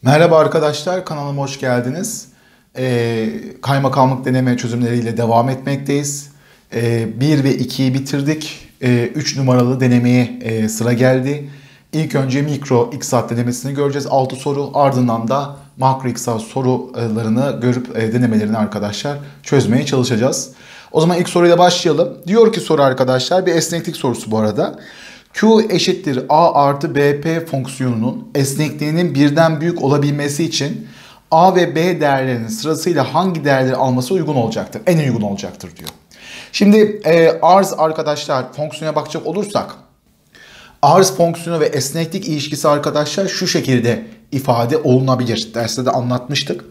Merhaba arkadaşlar, kanalıma hoş geldiniz. Kaymakamlık deneme çözümleriyle devam etmekteyiz. 1 ve 2'yi bitirdik. 3 numaralı denemeye sıra geldi. İlk önce mikro iktisat denemesini göreceğiz. 6 soru, ardından da makro iktisat sorularını görüp denemelerini arkadaşlar çözmeye çalışacağız. O zaman ilk soruyla başlayalım. Diyor ki soru arkadaşlar, bir esneklik sorusu bu arada. Q eşittir A artı BP fonksiyonunun esnekliğinin birden büyük olabilmesi için A ve B değerlerinin sırasıyla hangi değerleri alması uygun olacaktır? En uygun olacaktır diyor. Şimdi arz arkadaşlar fonksiyona bakacak olursak arz fonksiyonu ve esneklik ilişkisi arkadaşlar şu şekilde ifade olunabilir. Derste de anlatmıştık.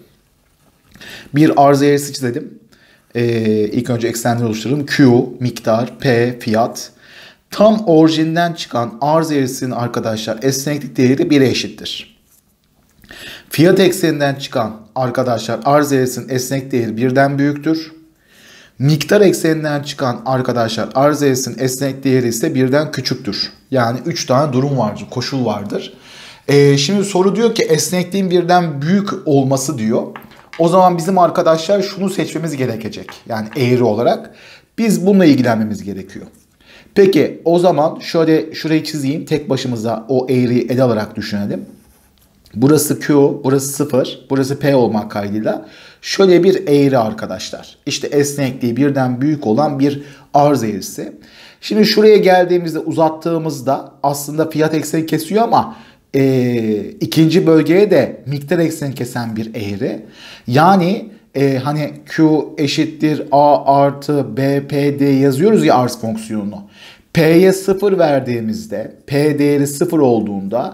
Bir arz eğrisi çizelim. İlk önce eksenleri oluşturalım. Q miktar, P fiyat. Tam orijinden çıkan arz eğrisinin arkadaşlar esneklik değeri 1'e eşittir. Fiyat ekseninden çıkan arkadaşlar arz eğrisinin esneklik değeri 1'den büyüktür. Miktar ekseninden çıkan arkadaşlar arz eğrisinin esneklik değeri ise 1'den küçüktür. Yani 3 tane durum vardır, koşul vardır. Şimdi soru diyor ki esnekliğin 1'den büyük olması diyor. O zaman bizim arkadaşlar şunu seçmemiz gerekecek. Yani eğri olarak biz bununla ilgilenmemiz gerekiyor. Peki o zaman şöyle şurayı çizeyim. Tek başımıza o eğriyi ele alarak düşünelim. Burası Q, burası 0, burası P olmak kaydıyla şöyle bir eğri arkadaşlar. İşte esnekliği birden büyük olan bir arz eğrisi. Şimdi şuraya geldiğimizde uzattığımızda aslında fiyat ekseni kesiyor ama ikinci bölgeye de miktar ekseni kesen bir eğri. Yani hani Q eşittir A artı B P D yazıyoruz ya arz fonksiyonunu. P'ye 0 verdiğimizde P değeri 0 olduğunda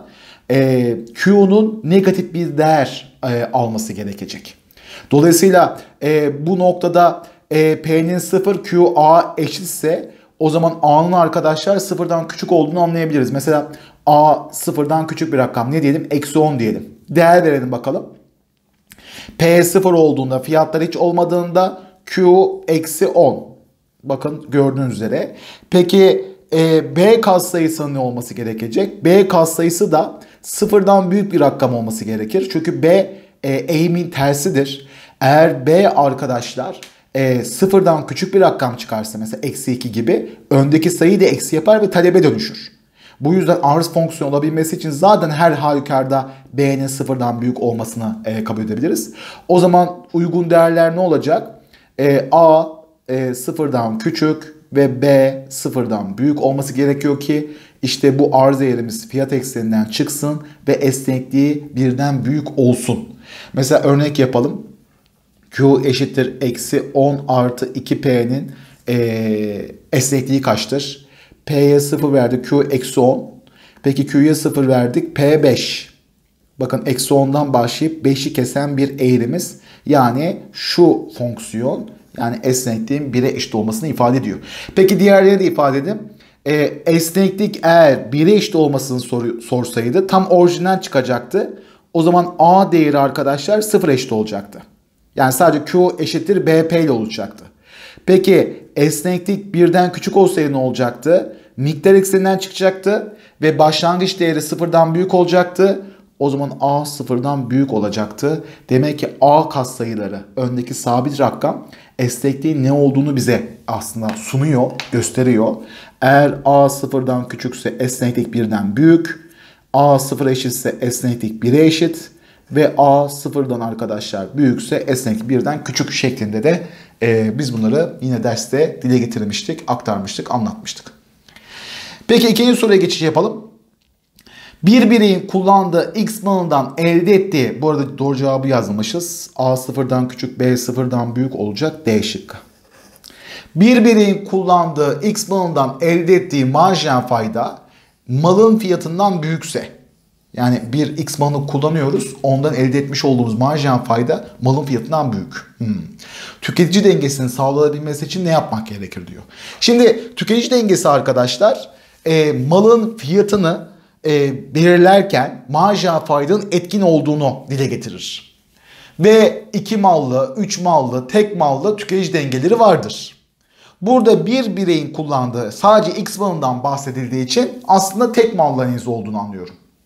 Q'nun negatif bir değer alması gerekecek. Dolayısıyla bu noktada P'nin 0 Q A eşitse o zaman A'nın arkadaşlar 0'dan küçük olduğunu anlayabiliriz. Mesela A 0'dan küçük bir rakam ne diyelim? Eksi 10 diyelim. Değer verelim bakalım. P 0 olduğunda fiyatlar hiç olmadığında Q eksi 10. Bakın gördüğünüz üzere. Peki B katsayısının ne olması gerekecek? B katsayısı da 0'dan büyük bir rakam olması gerekir. Çünkü B eğimin tersidir. Eğer B arkadaşlar 0'dan küçük bir rakam çıkarsa mesela eksi 2 gibi öndeki sayıyı da eksi yapar ve talebe dönüşür. Bu yüzden arz fonksiyonu olabilmesi için zaten her halükarda B'nin 0'dan büyük olmasını kabul edebiliriz. O zaman uygun değerler ne olacak? A 0'dan küçük ve B 0'dan büyük olması gerekiyor ki işte bu arz eğrimiz fiyat ekseninden çıksın ve esnekliği birden büyük olsun. Mesela örnek yapalım. Q eşittir eksi 10 artı 2P'nin esnekliği kaçtır? P'ye 0 verdik. Q eksi 10. Peki Q'ya 0 verdik. P 5. Bakın eksi 10'dan başlayıp 5'i kesen bir eğrimiz. Yani şu fonksiyon yani esnekliğin 1'e eşit olmasını ifade ediyor. Peki diğerlerini de ifade edeyim. Esneklik eğer 1'e eşit olmasını sorsaydı tam orijinden çıkacaktı. O zaman A değeri arkadaşlar 0 eşit olacaktı. Yani sadece Q eşittir BP ile olacaktı. Peki esneklik birden küçük olsaydı ne olacaktı? Miktar ekseninden çıkacaktı ve başlangıç değeri 0'dan büyük olacaktı. O zaman A 0'dan büyük olacaktı. Demek ki A katsayıları öndeki sabit rakam esnekliğin ne olduğunu bize aslında sunuyor, gösteriyor. Eğer A 0'dan küçükse esneklik 1'den büyük. A 0 eşitse esneklik 1'e eşit. Ve A 0'dan arkadaşlar büyükse esneklik 1'den küçük şeklinde de biz bunları yine derste dile getirmiştik, aktarmıştık, anlatmıştık. Peki ikinci soruya geçiş yapalım. Bir bireyin kullandığı X malından elde ettiği, bu arada doğru cevabı yazmışız. A 0'dan küçük, B 0'dan büyük olacak, D şıkkı. Bir bireyin kullandığı X malından elde ettiği marjinal fayda malın fiyatından büyükse, yani bir X malını kullanıyoruz, ondan elde etmiş olduğumuz marjinal fayda malın fiyatından büyük. Tüketici dengesinin sağlanabilmesi için ne yapmak gerekir diyor. Şimdi tüketici dengesi arkadaşlar malın fiyatını belirlerken marjinal faydanın etkin olduğunu dile getirir. Ve 2 mallı, 3 mallı, tek mallı tüketici dengeleri vardır. Burada bir bireyin kullandığı sadece X malından bahsedildiği için aslında tek mallı analizi olduğunu anlıyorum.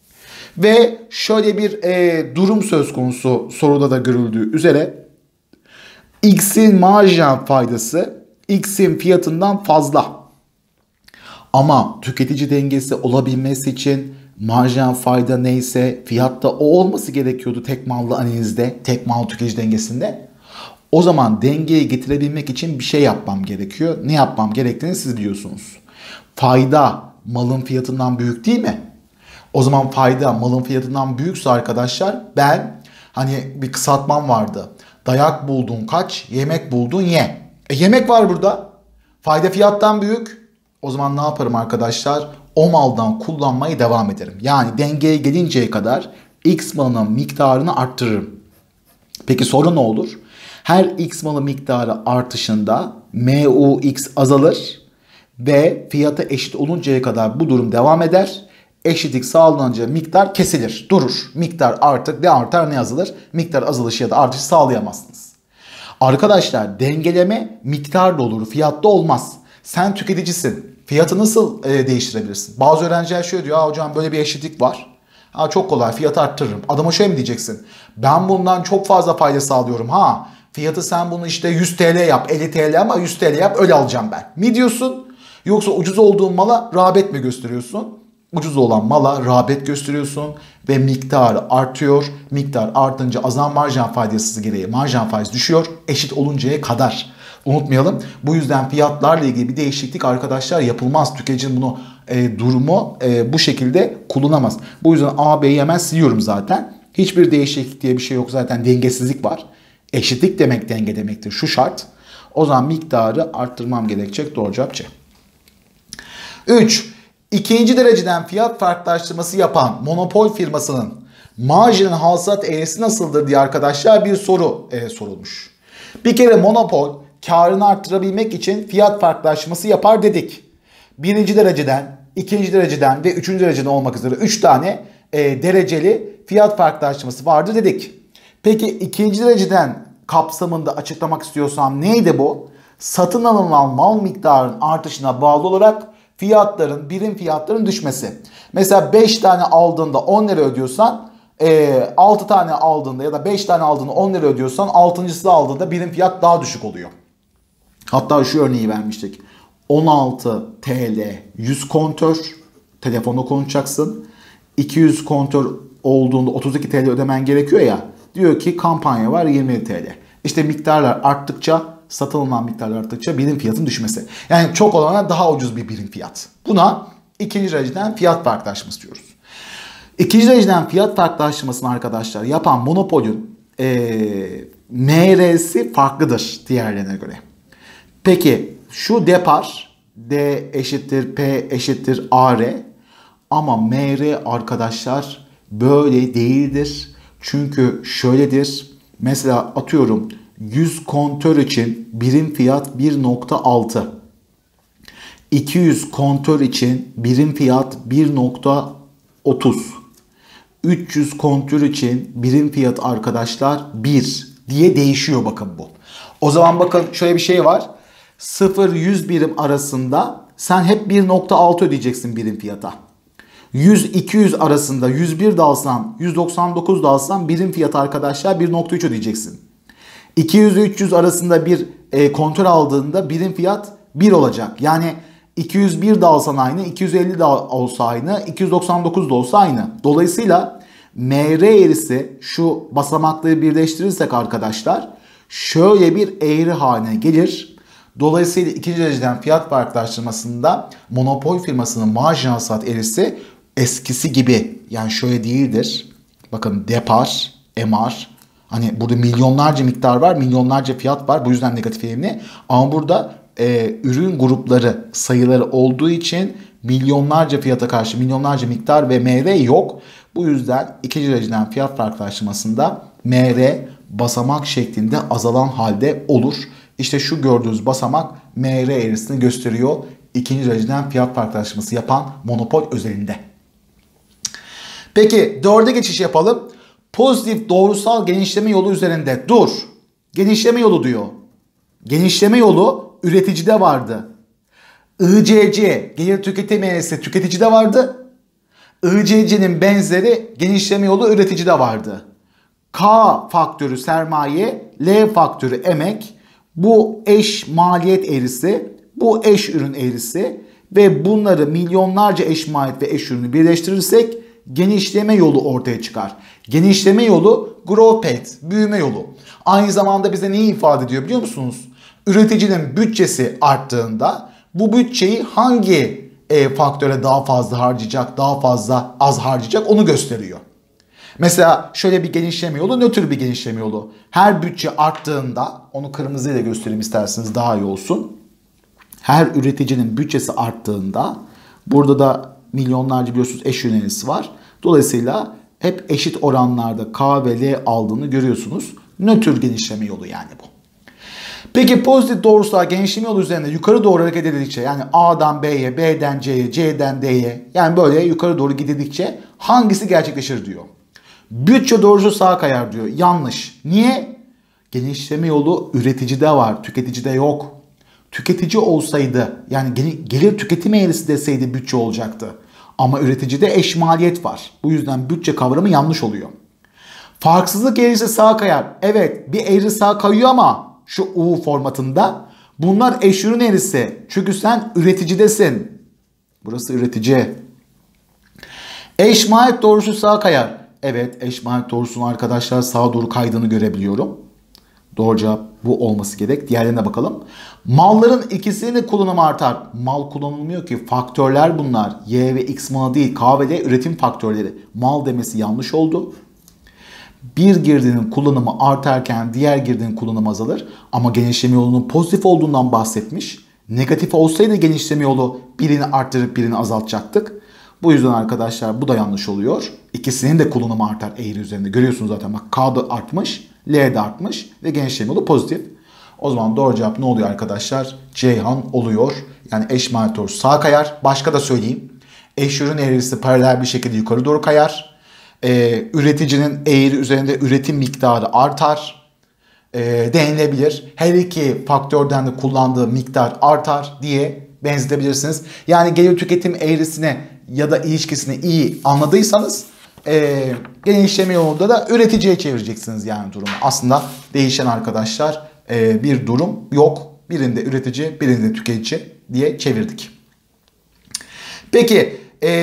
Ve şöyle bir durum söz konusu soruda da görüldüğü üzere X'in marjinal faydası X'in fiyatından fazla. Ama tüketici dengesi olabilmesi için marjinal fayda neyse fiyatta o olması gerekiyordu tek mallı analizde, tek mal tüketici dengesinde. O zaman dengeyi getirebilmek için bir şey yapmam gerekiyor. Ne yapmam gerektiğini siz biliyorsunuz. Fayda malın fiyatından büyük değil mi? O zaman fayda malın fiyatından büyükse arkadaşlar ben hani bir kısaltmam vardı. Dayak buldun kaç, yemek buldun ye. Yemek var burada. Fayda fiyattan büyük. O zaman ne yaparım arkadaşlar? O maldan kullanmayı devam ederim. Yani dengeye gelinceye kadar X malının miktarını arttırırım. Peki sonra ne olur? Her X malı miktarı artışında MUX azalır ve fiyata eşit oluncaya kadar bu durum devam eder. Eşitlik sağlanınca miktar kesilir, durur. Miktar artık ne artar ne azalır. Miktar azalışı ya da artışı sağlayamazsınız. Arkadaşlar dengeleme miktarda olur, fiyatta olmaz. Sen tüketicisin. Fiyatı nasıl değiştirebilirsin? Bazı öğrenciler şöyle diyor. Hocam böyle bir eşitlik var. Çok kolay fiyatı arttırırım. Adama şöyle mi diyeceksin? Ben bundan çok fazla fayda sağlıyorum. Fiyatı sen bunu işte 100 TL yap, 50 TL ama 100 TL yap öyle alacağım ben. Mi diyorsun? Yoksa ucuz olduğun mala rağbet mi gösteriyorsun? Ucuz olan mala rağbet gösteriyorsun ve miktarı artıyor. Miktar artınca azalan marjinal faydası gereği marjinal faiz düşüyor. Eşit oluncaya kadar. Unutmayalım. Bu yüzden fiyatlarla ilgili bir değişiklik arkadaşlar yapılmaz. Tüketicinin bunu durumu bu şekilde kullanamaz. Bu yüzden A, B'yi hemen siliyorum zaten. Hiçbir değişiklik diye bir şey yok. Zaten dengesizlik var. Eşitlik demek denge demektir. Şu şart. O zaman miktarı arttırmam gerekecek. Doğru cevap C. 3. İkinci dereceden fiyat farklılaştırması yapan monopol firmasının marjinal hasılat eğrisi nasıldır diye arkadaşlar bir soru sorulmuş. Bir kere monopol karını arttırabilmek için fiyat farklılaştırması yapar dedik. Birinci dereceden, ikinci dereceden ve üçüncü dereceden olmak üzere 3 tane dereceli fiyat farklılaştırması vardı dedik. Peki ikinci dereceden kapsamında açıklamak istiyorsam neydi bu? Satın alınan mal miktarının artışına bağlı olarak birim fiyatların düşmesi. Mesela 5 tane aldığında 10 lira ödüyorsan 6 tane aldığında ya da 5 tane aldığında 10 lira ödüyorsan 6.'sı aldığında birim fiyat daha düşük oluyor. Hatta şu örneği vermiştik. 16 TL 100 kontör telefonda konuşacaksın. 200 kontör olduğunda 32 TL ödemen gerekiyor ya. Diyor ki kampanya var 20 TL. İşte miktarlar arttıkça satın alınan miktarlar arttıkça birim fiyatın düşmesi. Yani çok olana daha ucuz bir birim fiyat. Buna ikinci dereceden fiyat farklılaşması diyoruz. İkinci dereceden fiyat farklılaşmasını arkadaşlar yapan monopolün MR'si farklıdır diğerlerine göre. Peki şu depar D eşittir P eşittir AR ama MR arkadaşlar böyle değildir. Çünkü şöyledir. Mesela atıyorum 100 kontör için birim fiyat 1.6. 200 kontör için birim fiyat 1.30. 300 kontör için birim fiyat arkadaşlar 1 diye değişiyor bakın bu. O zaman bakın şöyle bir şey var. 0-100 birim arasında sen hep 1.6 ödeyeceksin birim fiyata. 100-200 arasında 101 de alsan 199 da alsan birim fiyat arkadaşlar 1.3 ödeyeceksin. 200-300 arasında bir kontör aldığında birim fiyat 1 olacak. Yani 201 de alsan aynı, 250 de olsa aynı, 299 da olsa aynı. Dolayısıyla MR eğrisi şu basamakları birleştirirsek arkadaşlar şöyle bir eğri haline gelir. Dolayısıyla ikinci dereceden fiyat farklılaştırmasında monopol firmasının marjinal hasılat eğrisi eskisi gibi yani şöyle değildir. Bakın depar, MR hani burada milyonlarca miktar var, milyonlarca fiyat var. Bu yüzden negatif eğimli. Ama burada ürün grupları sayıları olduğu için milyonlarca fiyata karşı milyonlarca miktar ve MR yok. Bu yüzden ikinci dereceden fiyat farklılaştırmasında MR basamak şeklinde azalan halde olur. İşte şu gördüğünüz basamak MR eğrisini gösteriyor. İkinci dereceden fiyat farklılaştırması yapan monopol özelinde. Peki 4'e geçiş yapalım. Pozitif doğrusal genişleme yolu üzerinde dur. Genişleme yolu diyor. Genişleme yolu üreticide vardı. ICC gelir tüketim eğrisi tüketicide vardı. ICC'nin benzeri genişleme yolu üreticide vardı. K faktörü sermaye, L faktörü emek, bu eş maliyet eğrisi, bu eş ürün eğrisi ve bunları milyonlarca eş maliyet ve eş ürünü birleştirirsek genişleme yolu ortaya çıkar. Genişleme yolu growth path, büyüme yolu. Aynı zamanda bize neyi ifade ediyor biliyor musunuz? Üreticinin bütçesi arttığında bu bütçeyi hangi faktöre daha fazla harcayacak, daha fazla az harcayacak onu gösteriyor. Mesela şöyle bir genişleme yolu, nötr bir genişleme yolu. Her bütçe arttığında, onu kırmızıyla göstereyim isterseniz daha iyi olsun. Her üreticinin bütçesi arttığında, burada da milyonlarca biliyorsunuz eş ürün var. Dolayısıyla hep eşit oranlarda K ve L aldığını görüyorsunuz. Nötr genişleme yolu yani bu. Peki pozitif doğrusal genişleme yolu üzerinde yukarı doğru hareket edildikçe, yani A'dan B'ye, B'den C'ye, C'den D'ye, yani böyle yukarı doğru gidildikçe hangisi gerçekleşir diyor. Bütçe doğrusu sağa kayar diyor. Yanlış. Niye? Genişleme yolu üreticide var, tüketicide yok. Tüketici olsaydı, yani gelir tüketim eğrisi deseydi bütçe olacaktı. Ama üreticide eş maliyet var. Bu yüzden bütçe kavramı yanlış oluyor. Farksızlık eğrisi sağa kayar. Evet, bir eğri sağa kayıyor ama şu U formatında. Bunlar eş ürün eğrisi. Çünkü sen üreticidesin. Burası üretici. Eş maliyet doğrusu sağa kayar. Evet, eş maliyet doğrusunun arkadaşlar sağa doğru kaydığını görebiliyorum. Doğru cevap bu olması gerek. Diğerlerine bakalım. Malların ikisinin de kullanımı artar. Mal kullanılmıyor ki. Faktörler bunlar. Y ve X malı değil. K ve L üretim faktörleri. Mal demesi yanlış oldu. Bir girdinin kullanımı artarken diğer girdinin kullanımı azalır. Ama genişleme yolunun pozitif olduğundan bahsetmiş. Negatif olsaydı genişleme yolu birini arttırıp birini azaltacaktık. Bu yüzden arkadaşlar bu da yanlış oluyor. İkisinin de kullanımı artar eğri üzerinde. Görüyorsunuz zaten bak K da artmış, L de artmış ve genişleme yolu pozitif. O zaman doğru cevap ne oluyor arkadaşlar? Ceyhan oluyor. Yani eş maliyet doğrusu sağa kayar. Başka da söyleyeyim. Eş ürün eğrisi paralel bir şekilde yukarı doğru kayar. Üreticinin eğri üzerinde üretim miktarı artar. Denilebilir. Her iki faktörden de kullandığı miktar artar diye benzetebilirsiniz. Yani gelir tüketim eğrisine ya da ilişkisini iyi anladıysanız genişleme yolunda da üreticiye çevireceksiniz yani durumu. Aslında değişen arkadaşlar bir durum yok. Birinde üretici, birinde tüketici diye çevirdik. Peki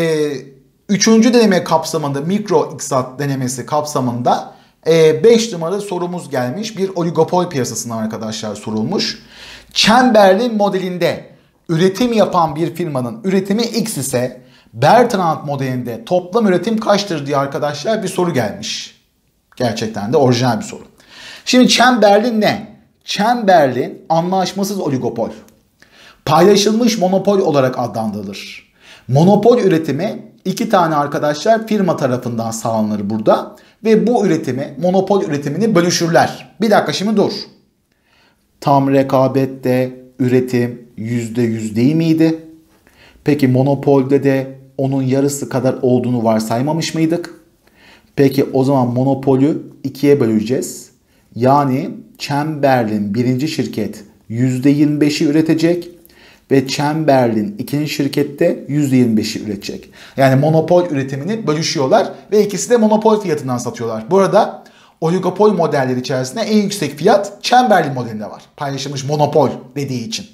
üçüncü deneme kapsamında mikro iktisat denemesi kapsamında 5 numaralı sorumuz gelmiş. Bir oligopol piyasasından arkadaşlar sorulmuş. Chamberlain modelinde üretim yapan bir firmanın üretimi X ise Bertrand modelinde toplam üretim kaçtır diye arkadaşlar bir soru gelmiş. Gerçekten de orijinal bir soru. Şimdi Chamberlain ne? Chamberlain anlaşmasız oligopol. Paylaşılmış monopol olarak adlandırılır. Monopol üretimi iki tane arkadaşlar firma tarafından sağlanır burada. Ve bu üretimi, monopol üretimini bölüşürler. Bir dakika şimdi dur. Tam rekabette üretim %100 değil miydi? Peki monopolde de onun yarısı kadar olduğunu varsaymamış mıydık? Peki o zaman monopolü ikiye böleceğiz. Yani Chamberlain birinci şirket %25'i üretecek ve Chamberlain ikinci şirkette %25'i üretecek. Yani monopol üretimini bölüşüyorlar ve ikisi de monopol fiyatından satıyorlar. Bu arada oligopol modelleri içerisinde en yüksek fiyat Chamberlain modelinde var. Paylaşılmış monopol dediği için.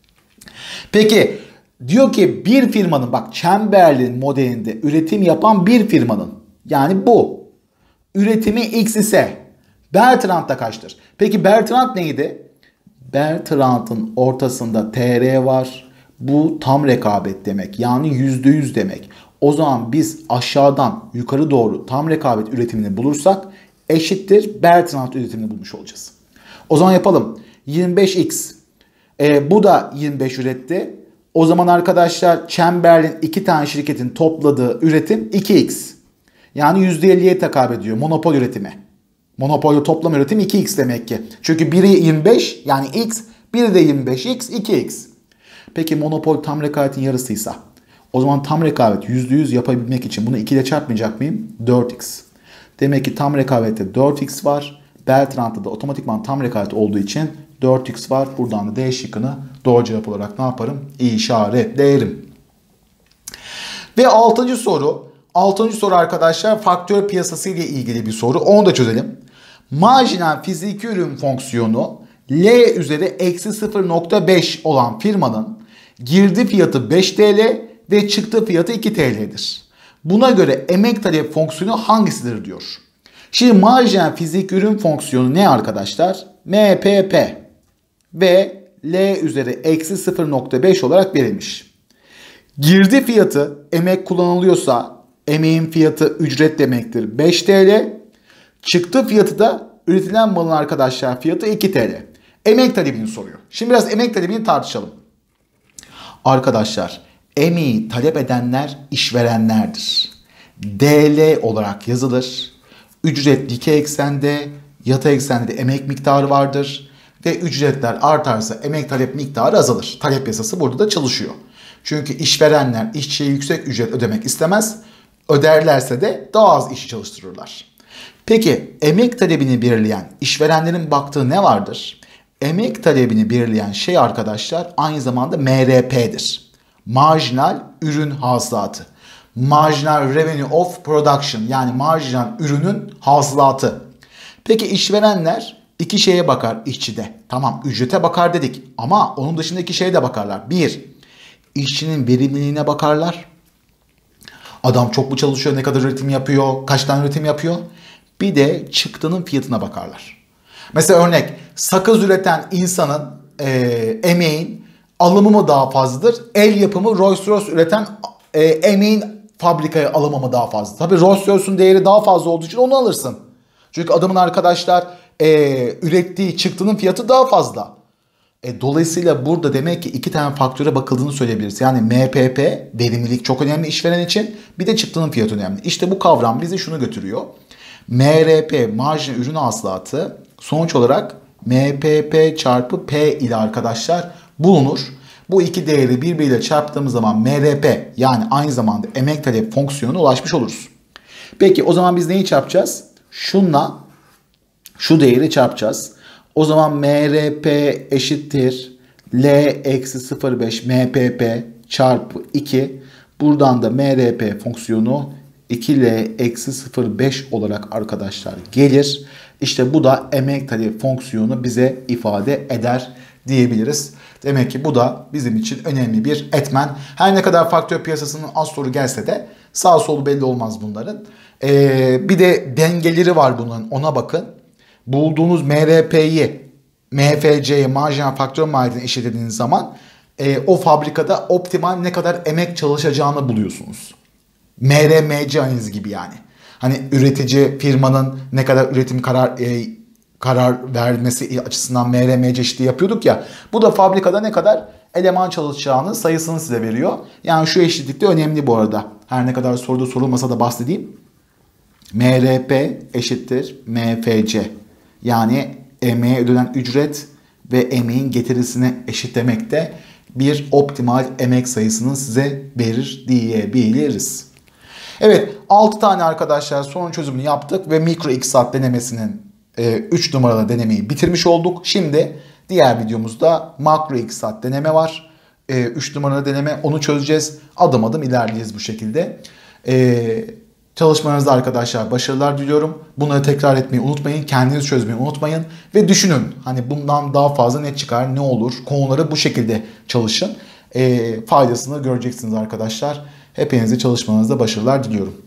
Peki diyor ki bir firmanın, bak Chamberlain modelinde üretim yapan bir firmanın, yani bu üretimi X ise Bertrand'da kaçtır? Peki Bertrand neydi? Bertrand'ın ortasında TR var. Bu tam rekabet demek. Yani %100 demek. O zaman biz aşağıdan yukarı doğru tam rekabet üretimini bulursak eşittir Bertrand üretimini bulmuş olacağız. O zaman yapalım. 25x. Bu da 25 üretti. O zaman arkadaşlar Chamberlain iki tane şirketin topladığı üretim 2x. Yani %50'ye tekabül ediyor monopol üretimi. Monopolü toplam üretim 2x demek ki. Çünkü biri 25 yani x, biri de 25x, 2x. Peki monopol tam rekabetin yarısıysa o zaman tam rekabet %100 yapabilmek için bunu 2 ile çarpmayacak mıyım? 4x. Demek ki tam rekabette 4x var. Bertrand'da da otomatikman tam rekabet olduğu için 4x var. Buradan da D şıkkını doğru cevap olarak ne yaparım? İşaretlerim. Ve 6. soru. Altıncı soru arkadaşlar faktör piyasası ile ilgili bir soru. Onu da çözelim. Marjinal fiziki ürün fonksiyonu L üzeri eksi 0,5 olan firmanın girdi fiyatı 5 TL ve çıktı fiyatı 2 TL'dir. Buna göre emek talep fonksiyonu hangisidir diyor. Şimdi marjinal fiziki ürün fonksiyonu ne arkadaşlar? MPP ve L üzeri eksi 0,5 olarak verilmiş. Girdi fiyatı emek kullanılıyorsa emeğin fiyatı ücret demektir 5 TL. Çıktı fiyatı da üretilen malın arkadaşlar fiyatı 2 TL. Emek talebini soruyor. Şimdi biraz emek talebini tartışalım. Arkadaşlar emeği talep edenler işverenlerdir. DL olarak yazılır. Ücret dikey eksende, yatay eksende de emek miktarı vardır. Ve ücretler artarsa emek talep miktarı azalır. Talep yasası burada da çalışıyor. Çünkü işverenler işçiye yüksek ücret ödemek istemez. Öderlerse de daha az işçi çalıştırırlar. Peki emek talebini belirleyen işverenlerin baktığı ne vardır? Emek talebini belirleyen şey arkadaşlar aynı zamanda MRP'dir. Marjinal ürün hasılatı. Marginal Revenue of Production yani marjinal ürünün hasılatı. Peki işverenler iki şeye bakar işçide. Tamam ücrete bakar dedik ama onun dışında iki şeye de bakarlar. Bir, işçinin verimliliğine bakarlar. Adam çok mu çalışıyor, ne kadar üretim yapıyor, kaç tane üretim yapıyor. Bir de çıktının fiyatına bakarlar. Mesela örnek sakız üreten insanın emeğin alımı mı daha fazladır? El yapımı Rolls Royce üreten emeğin fabrikaya alımı mı daha fazla? Tabii Rolls Royce'un değeri daha fazla olduğu için onu alırsın. Çünkü adamın arkadaşlar ürettiği çıktının fiyatı daha fazla. Dolayısıyla burada demek ki iki tane faktöre bakıldığını söyleyebiliriz. Yani MPP, verimlilik çok önemli işveren için. Bir de çıktının fiyatı önemli. İşte bu kavram bizi şunu götürüyor. MRP, marjinal ürün hasılatı sonuç olarak MPP çarpı P ile arkadaşlar bulunur. Bu iki değeri birbiriyle çarptığımız zaman MRP yani aynı zamanda emek talep fonksiyonuna ulaşmış oluruz. Peki o zaman biz neyi çarpacağız? Şunla şu değeri çarpacağız. O zaman MRP eşittir L eksi 0,5 MPP çarpı 2. Buradan da MRP fonksiyonu 2L eksi 0,5 olarak arkadaşlar gelir. İşte bu da emek talep fonksiyonu bize ifade eder diyebiliriz. Demek ki bu da bizim için önemli bir etmen. Her ne kadar faktör piyasasının az soru gelse de sağ solu belli olmaz bunların. Bir de dengeleri var bunun, ona bakın. Bulduğunuz MRP'yi MFC'ye marjinal faktör maliyetine eşitlediğiniz zaman o fabrikada optimal ne kadar emek çalışacağını buluyorsunuz. MRMC analizi gibi yani. Hani üretici firmanın ne kadar üretim karar vermesi açısından MRMC eşitliği yapıyorduk ya. Bu da fabrikada ne kadar eleman çalışacağını sayısını size veriyor. Yani şu eşitlik de önemli bu arada. Her ne kadar soruda sorulmasa da bahsedeyim. MRP eşittir MFC. Yani emeğe ödenen ücret ve emeğin getirisini eşitlemekte bir optimal emek sayısını size verir diyebiliriz. Evet 6 tane arkadaşlar sorun çözümünü yaptık ve mikro iktisat denemesinin 3 numaralı denemeyi bitirmiş olduk. Şimdi diğer videomuzda makro iktisat deneme var. 3 numaralı deneme, onu çözeceğiz. Adım adım ilerleyeceğiz bu şekilde. Çalışmanızda arkadaşlar başarılar diliyorum. Bunları tekrar etmeyi unutmayın. Kendiniz çözmeyi unutmayın. Ve düşünün hani bundan daha fazla ne çıkar, ne olur? Konuları bu şekilde çalışın. Faydasını göreceksiniz arkadaşlar. Hepinize çalışmanızda başarılar diliyorum.